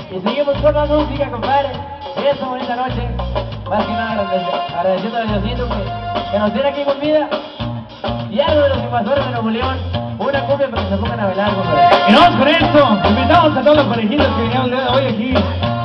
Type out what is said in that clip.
Y seguimos con la música, compadre. Esta bonita noche. Más que nada agradeciendo a Diosito que nos tiene aquí con vida. Y algo de los invasores de Nuevo León. Una cumbia para que se pongan a bailar, compadre. Y vamos con esto. Invitamos a todos los parejitos que vinieron el día de hoy aquí